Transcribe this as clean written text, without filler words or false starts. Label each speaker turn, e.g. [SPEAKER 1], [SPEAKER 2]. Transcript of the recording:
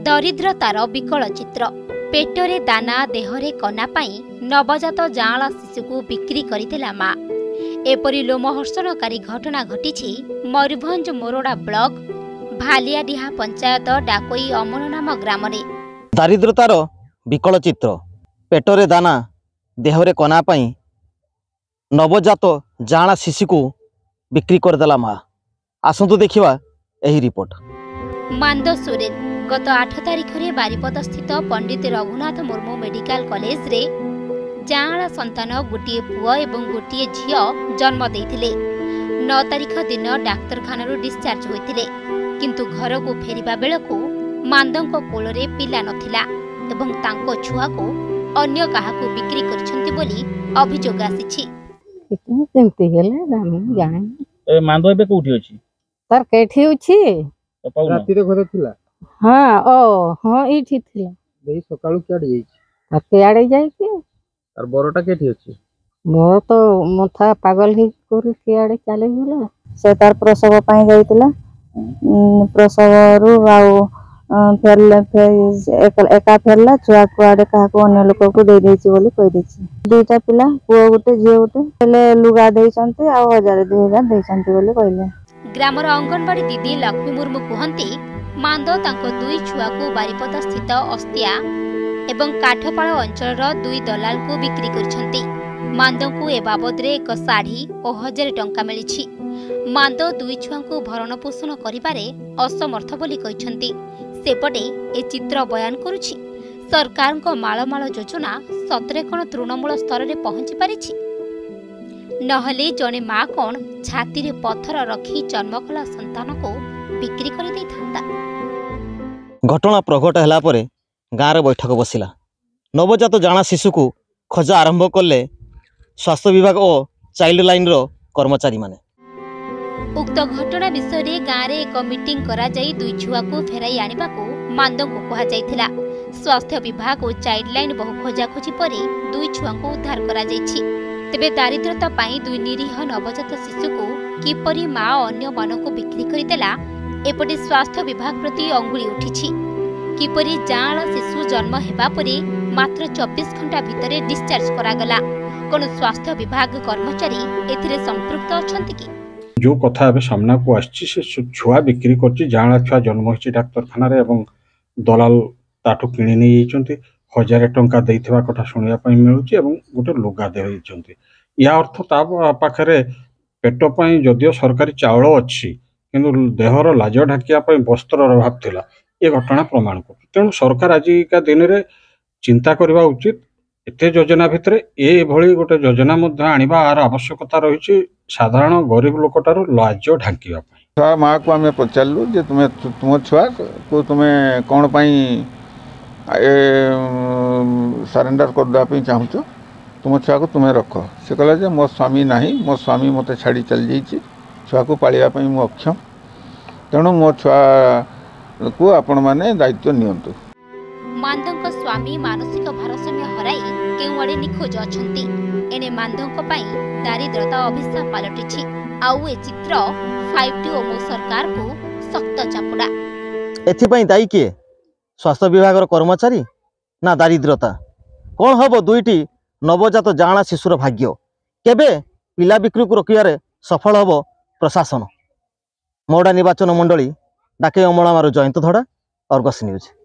[SPEAKER 1] दरिद्रतार विकल चित्र पेटरे दाना देहरे कना पाई नवजात जाँला शिशु को बिक्री करथिला माँ। एपरी लोमहर्षणकारी घटना घटी मयूरभंज मोरडा ब्लॉक भालियाडीहा पंचायत डाकोई अमन नाम ग्राम रे।
[SPEAKER 2] दारिद्रतार विकल चित्र पेटरे दाना देहरे कना पाई नवजात जाँला शिशु को बिक्री करदेला माँ। आसतु देखिवा एही रिपोर्ट।
[SPEAKER 1] मांदो सोरेन गत 8 तारिख रे बारिपद स्थित पंडित रघुनाथ मुर्मू मेडिकल कॉलेज रे जाँला संतान गोटे पुआ एवं गोटे झियो जन्म देइथिले। 9 तारिख दिन डाक्तरखाना डिस्चार्ज होइथिले, किंतु घर को फेरिबा बेलको मांदंक कोलरे पिला नथिला एवं तांको छुआ को अन्य काहाकू बिक्री करछंती बोली अभियोग आसीछि।
[SPEAKER 3] केमती गेले हम जाने
[SPEAKER 4] ए मांदो एबे कोठी अछि
[SPEAKER 3] तार केठी अछि
[SPEAKER 4] राती रे घर थिला।
[SPEAKER 3] हां ओ हां इठी थिला
[SPEAKER 4] देई सकाळू केडी जाई
[SPEAKER 3] ताके आडे जाई के
[SPEAKER 4] आर बरोटा केठी अछि
[SPEAKER 3] मोर तो मथा पागल ही कर के आडे चले गेला। से तार प्रसव पाई जाईतिला प्रसव रु आउ फेरले एका फेरला छुआ को आडे का को अन्य लोक को दे देछि बोली कहि देछि। दुईटा पिला पुओ गोटे झियो गोटे पहले लुगा देइछन्ते आ 1000 2000 देइछन्ते बोली कहले।
[SPEAKER 1] ग्रामर अंगनवाड़ी दीदी लक्ष्मी मुर्मू कहती मांदो तांको दुई छुआ को बारिपद स्थित अस्तिया एवं काठपाड़ अंचल 2 दलाल को बिक्री करछन्ती। मांदो को ए बाबद रे एक साड़ी और 1000 टंका मिलिछि। मांदो दुई छुआ को भरण पोषण करिबारे असमर्थ बोली कहिछन्ती। सेपटे ए चित्र बयान करुछि सरकार को माळमाळ योजना सतरे कोन तृणमूल स्तर रे पहुंची पारिछि। नहले जने माँ कौन छाती रे पत्थर रखी जन्मकला संतान को बिक्री कर दे थांता।
[SPEAKER 2] घटना प्रघट हैला परे गाँव रे बैठक बसिला। नवजात जाँला शिशु को खोजा आरंभ कले स्वास्थ्य विभाग और चाइल्ड लाइन रो कर्मचारी माने।
[SPEAKER 1] उक्त घटना विषय रे गाँव रे एक मीटिंग करा जाई दुई छुआ को फेराई आनिबा को मांदो को कहा जायथिला। स्वास्थ्य विभाग और चाइल्ड लाइन बहु खोजा खोजी परे दुई छुआ को उद्धार करा जायछि। तेबे दारिद्रता पाई दुई निरीह नवजात शिशु को किपरि माँ अन्य मान को बिक्री करदेला एपटे स्वास्थ्य विभाग प्रति अंगुली उठिछि। किपरि जाँला शिशु जन्म हेबा परे मात्र 24 घंटा भितरे डिस्चार्ज करागला। कोन स्वास्थ्य विभाग कर्मचारी एथिरे संपृक्त अछंती कि
[SPEAKER 5] जो कथा एबे सामना को आछि से छुआ बिक्री करछि। जाँला छुआ जन्म होछि डाक्तरखाना रे एवं दलाल ताठू किनि नै जाइछन्ती। 1000 टंका देइथिबा कथा सुनिया पई मिलुछि एवं गोटे लुगा देइछन्ती। या अर्थ ता पाखरे पेट पई जदियो सरकारी चाउल अछि किंतु देहर लाज ढाकिया पई वस्त्रर अभाव थिला। ए घटना प्रमाण कर तेणु सरकार आजिका दिन रे चिंता करबा उचित। एते योजना भितरे ए भली गोटे योजना मध्ये आनिबा आर आवश्यकता रहिछि साधारण गरीब लोकटार लाज ढाकिया पई।
[SPEAKER 6] छुआ माँ को आम पचारू जे तुम छुआ को तुम्हें कौन पाई सरेंडर करदेवाई चाहूच तुम छुआ को तुम्हें रख। से कहला जे मो स्वामी नहीं, मो स्वामी मत छाड़ी चल जाइए। छुआ को पालियापाई मु अक्षम, तेणु मो छुआ को आपण माने दायित्व नियंतु।
[SPEAKER 1] मांदोंक स्वामी मानसिक भारसाम्य हराई केउआडे निखोज अछंती। एने मांदोंक पई दारिद्रता अभिशाप पालटिछि। आउ ए चित्र 5T ओमो सरकार को सख्त चापुडा।
[SPEAKER 2] एथिपई दायी किए? स्वास्थ्य विभाग कर्मचारी ना दारिद्रता? कौन हम दुईटी नवजात जाँला शिशुर भाग्य? केबे पिला बिक्री को रोकियारे सफल हम प्रशासन? मोरडा निर्वाचन मंडली डाके अमलामारू जयंत धड़ा, अर्गस न्यूज।